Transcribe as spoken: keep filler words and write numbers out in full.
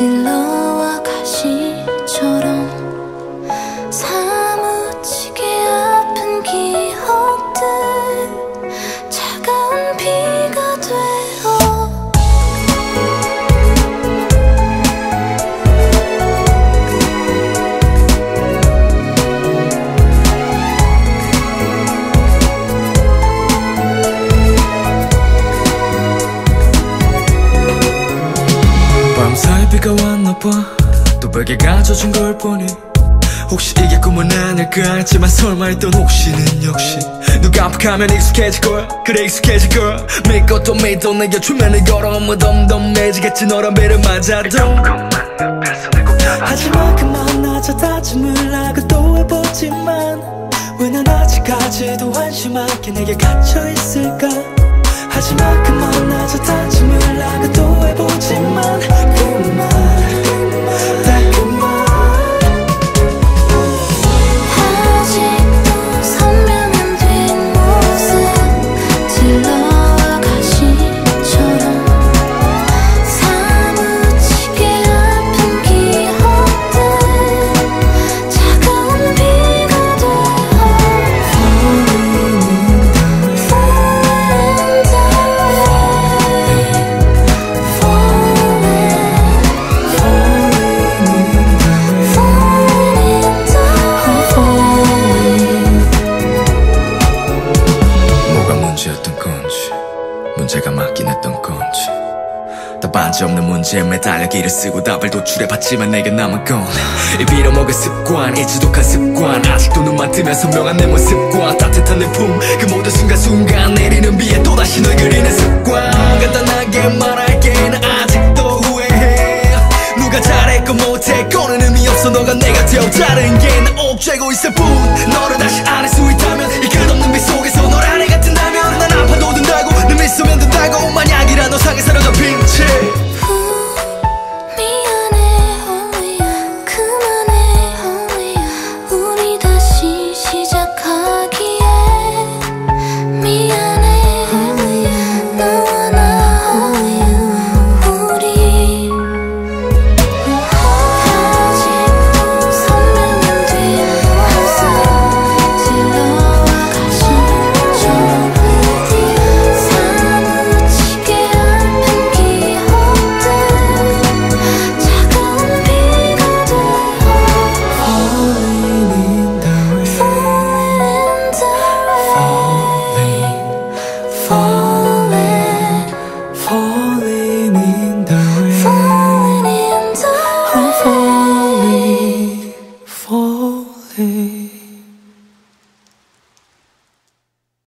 찔러와 가시처럼 사무치게 아픈 기억들 차가운 비가 되어 밤사이 비가 왔나봐 또 벽에 갇혀진 걸 보니 혹시 이게 꿈은 아닐까 했지만 설마 했던 혹시는 역시 눈 깜빡하면 익숙해질 거야 그래 익숙해질 거야 믿고 또 믿어 내게 주면을 걸어 무덤덤해지겠지 너란 배를 맞아도 하지만 그만 나자 다짐을 하고 또 해보지만 왜 난 아직까지도 한심하게 내게 갇혀있을까 하지만 그만 나자 다짐을 하고 또 해보지만 그만 다 그만 아직도 선명한 뒷모습 찔러와 가시처럼 사무치게 아픈 기억들 차가운 비가 되어 문제가 맞긴 했던 건지 답안지 없는 문제에 매달려 길을 쓰고 답을 도출해봤지만 내게 남은 건 이 빌어먹은 습관 이 지독한 습관 아직도 눈만 뜨면 선명한 내 모습과 따뜻한 내 품 그 모든 순간순간 내리는 비에 또다시 널 그리는 습관 간단하게 말할게 나 아직도 후회해 누가 잘했고 못했고는 의미 없어 너가 내가 되어 다른 게 나 옥죄고 있을 뿐 너를 다시 안을 수 있다면 이 끝없는 비 속에